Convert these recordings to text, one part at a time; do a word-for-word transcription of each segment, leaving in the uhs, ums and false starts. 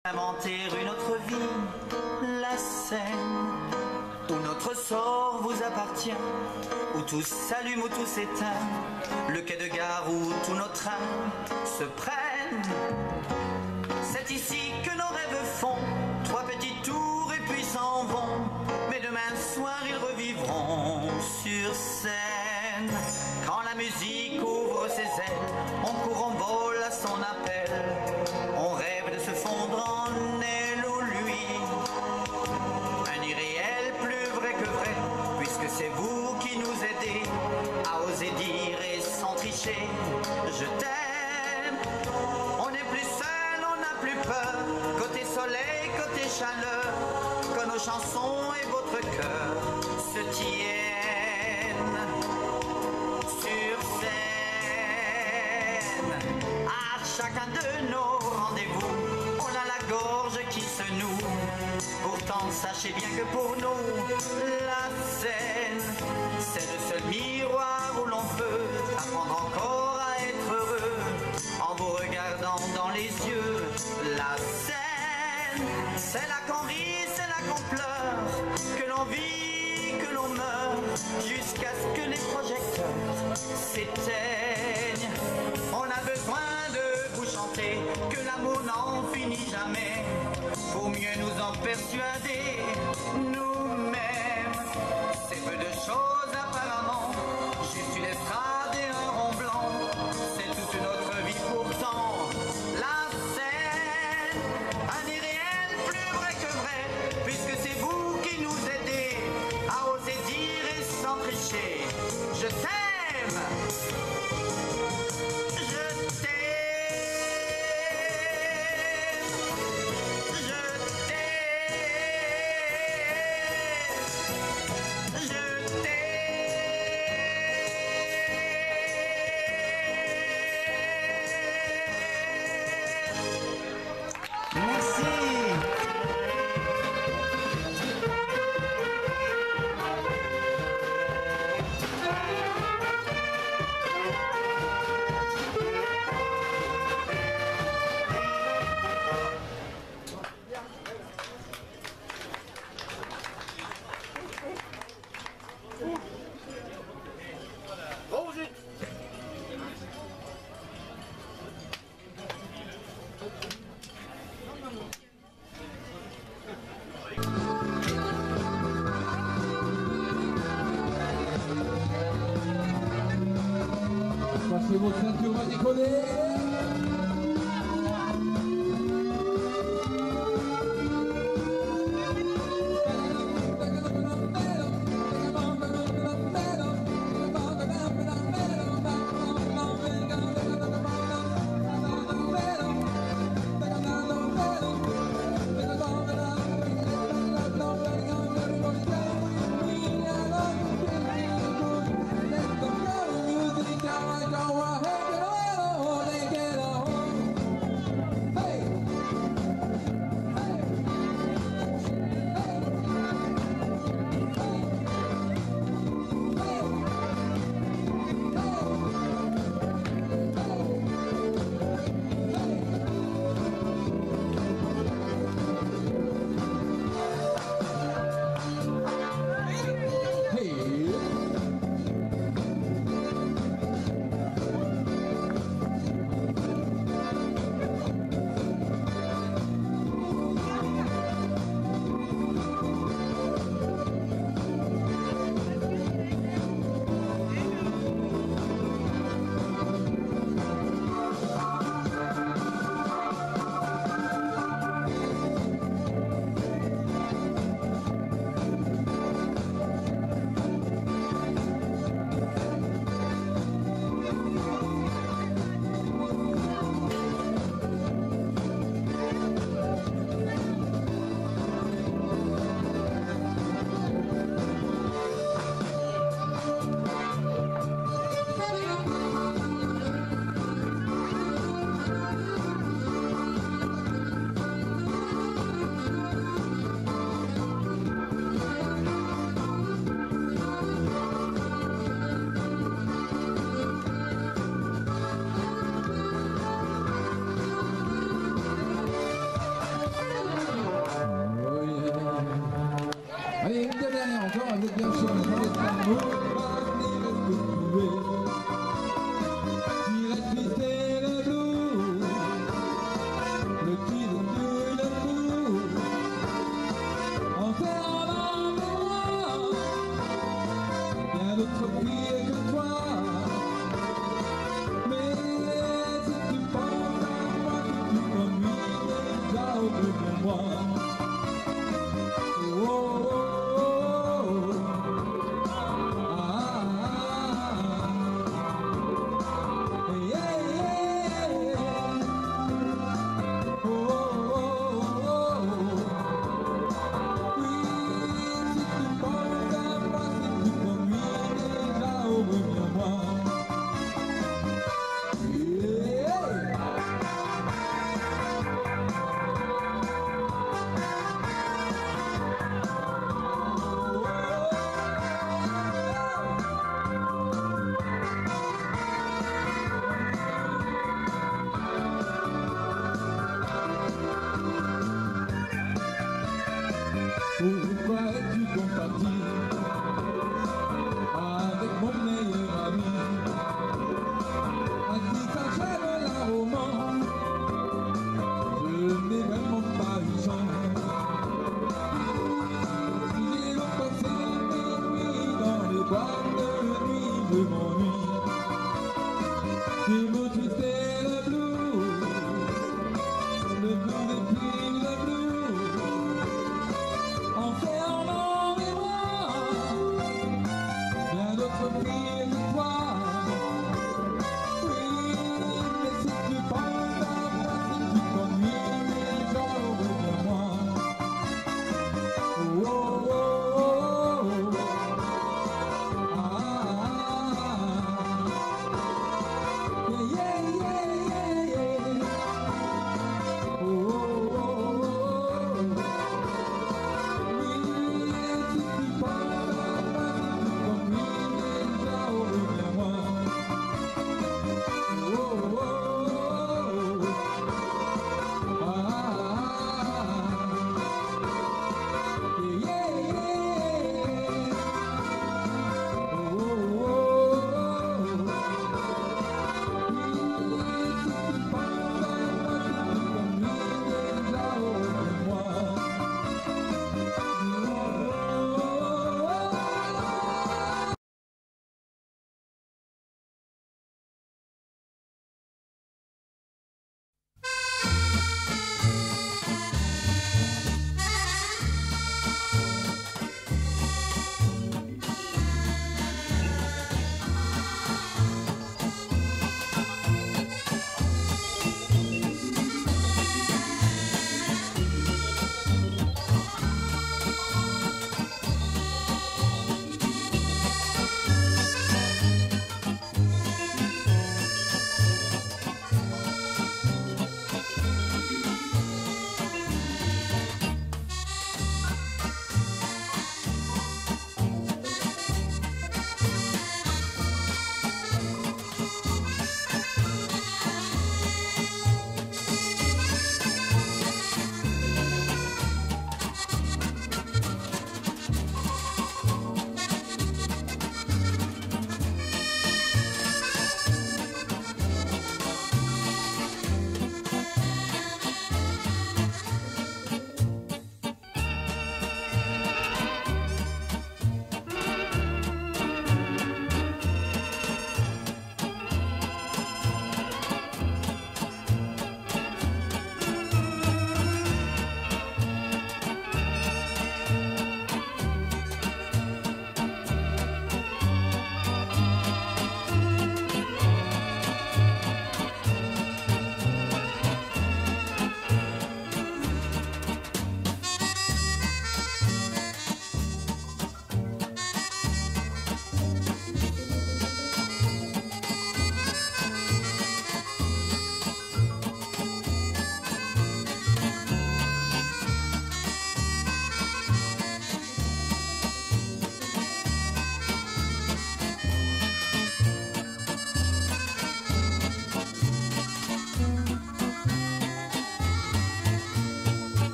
Inventer une autre vie, la scène où notre sort vous appartient, où tout s'allume, où tout s'éteint, le quai de gare où tous nos trains se prennent. C'est ici que nos rêves font trois petits tours et puis s'en vont, mais demain soir ils revivront sur scène. Quand la musique ouvre ses ailes, on court, on vole à son appel, on rêve de se fondre en elle ou lui. Un irréel plus vrai que vrai, puisque c'est vous qui nous aidez à oser dire et sans tricher je t'aime. On n'est plus seul, on n'a plus peur, côté soleil, côté chaleur, que nos chansons et votre cœur se tiennent sur scène. À chacun de nos rendez-vous, on a la gorge qui se noue. Pourtant sachez bien que pour nous, la scène, c'est le seul miroir où l'on peut apprendre encore à être heureux en vous regardant dans les yeux. La scène, c'est là qu'on rit, c'est là qu'on pleure, que l'on vit, que l'on meurt, jusqu'à ce que les projecteurs s'éteignent. On a besoin de vous chanter que l'amour n'en finit jamais, pour mieux nous en persuader nous-mêmes. C'est peu de choses apparemment, juste une estrade et un rond blanc, c'est toute notre vie pourtant. La scène, un irréel plus vrai que vrai, puisque c'est vous qui nous aidez à oser dire et sans tricher je t'aime. Passez vos ceintures, on va décoller. Go ahead, get on, get on.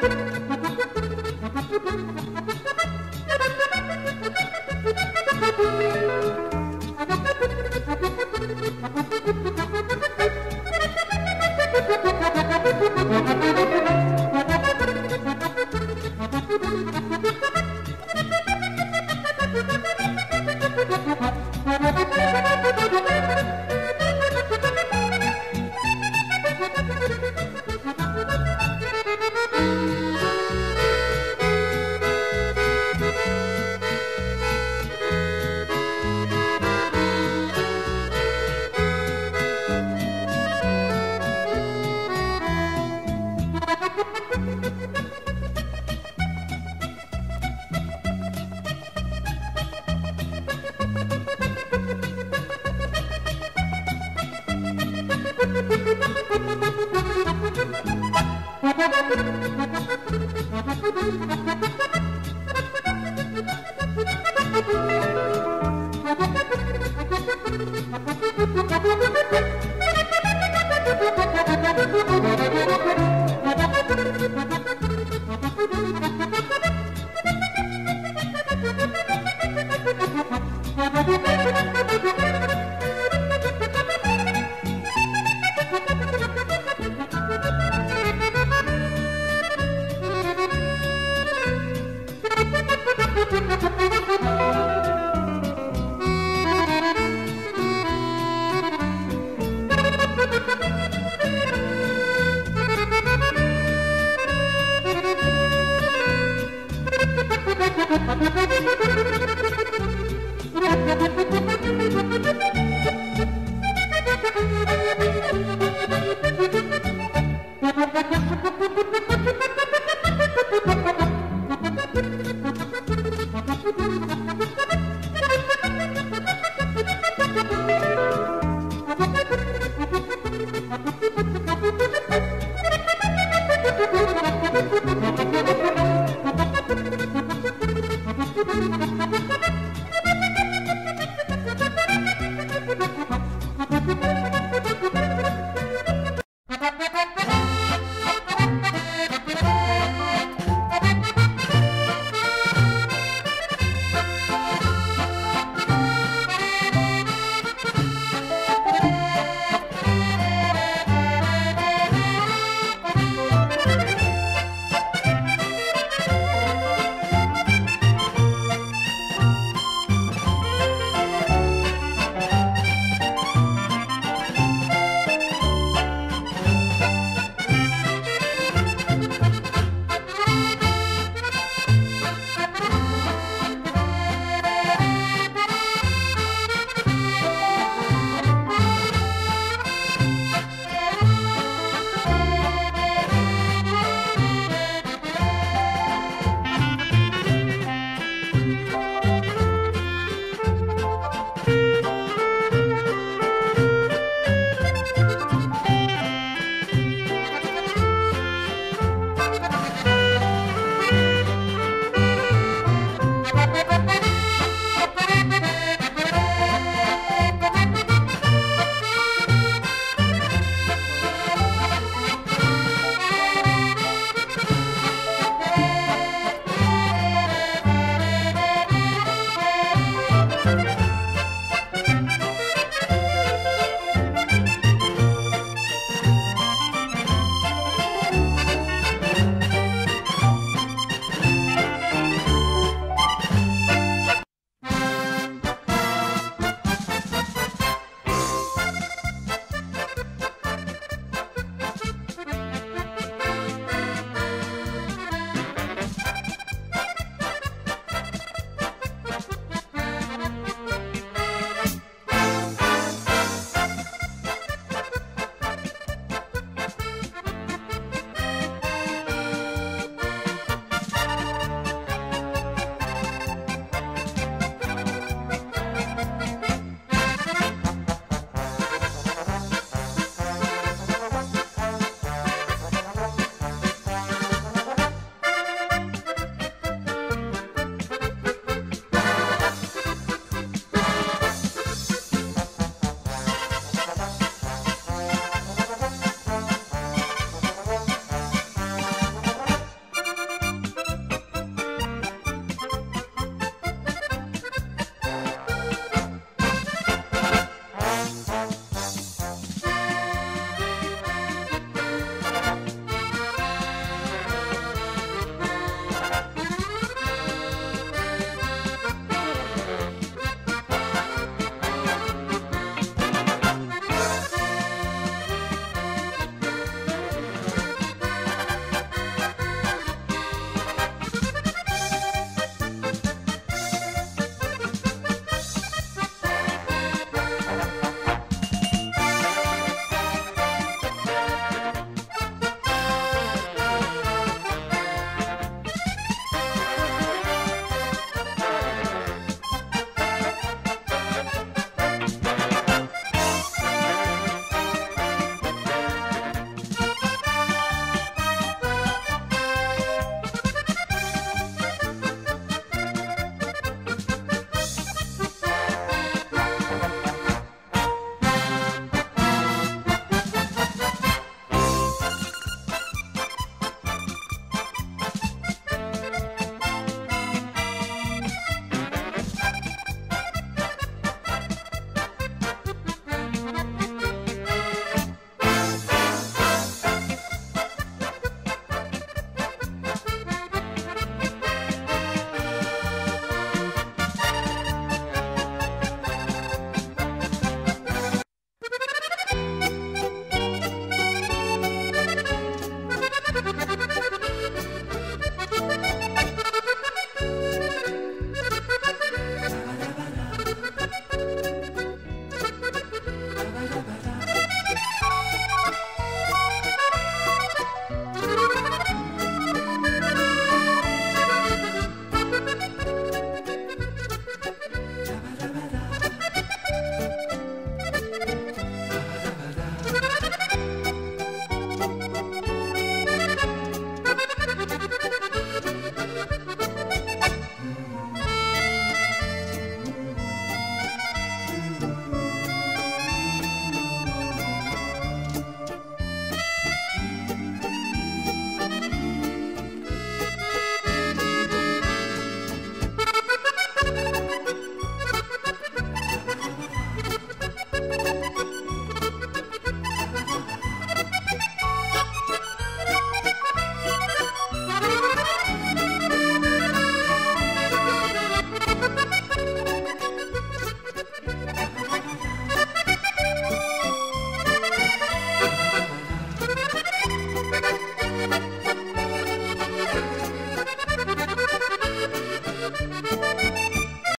Thank you.